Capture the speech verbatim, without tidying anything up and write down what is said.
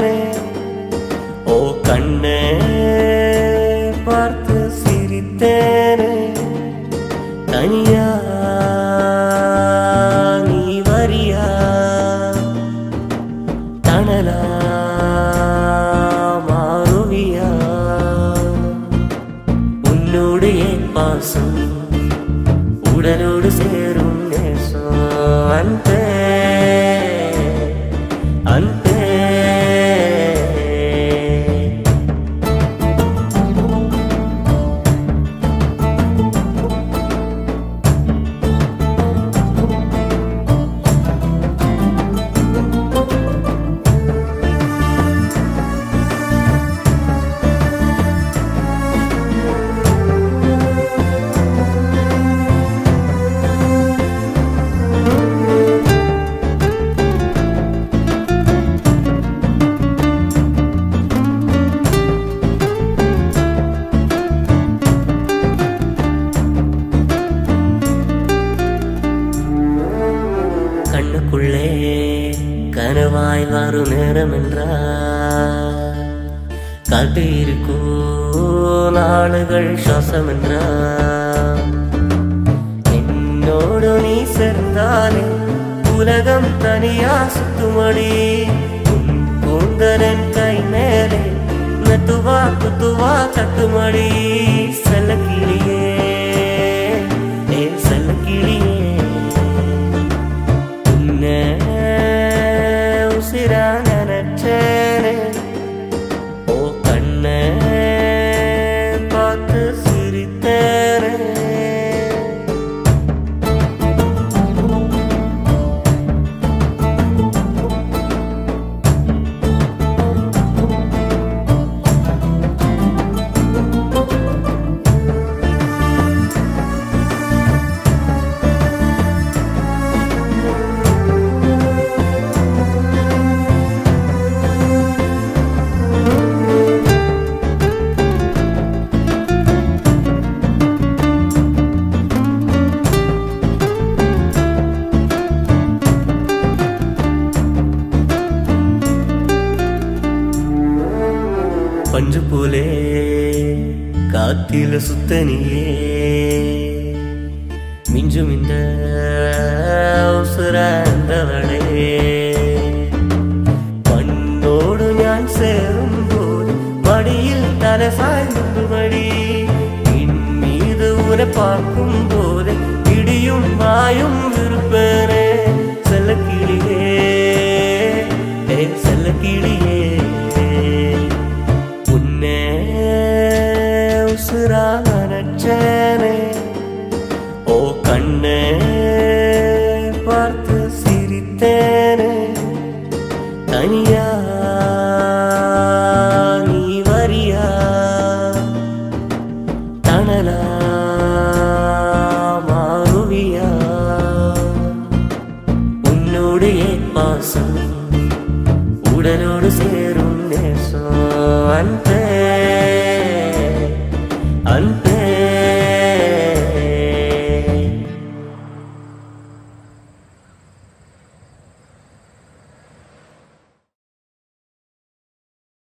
நினைச்சேனே ஓ கண்ணே பார்த்து சிரித்தேனே தனியா நீ வரியா தணலா மாறுவியா உன்னோடைய பாசம் உடலோடு சேரும் நேசம் அன்பே அன்பே கனவாய் வரும் நேரம் என்றார் காட்டியிருக்கோ நாளுகள் சுவாசம் என்றார் என்னோடு நீ சேர்ந்தாலே உலகம் தனியா சுத்துமடி கூந்தலன் கை மேலே நத்துவா குத்துவா கட்டுமடி செல்ல கிளியே ஏ செல்ல கிளியே உசிரா நினைச்சேனே ஓ கண்ணே பார்த்து சிரித்தேனே பஞ்சு போலே காத்தில சுத்தனியே மிஞ்சும் இந்த உசுரந்தவளே பண்ணோடு ஞான் சேரும் போது மடியில் தலை சாய்ந்து மடி பின் மீது உரை பார்க்கும் போது இடியும் வாயும் இருப்பேனே செல்ல கிளியே ஏ செல்ல கிளியே உசிரா நினைச்சேனே ஓ கண்ணே பார்த்து சிரித்தேன்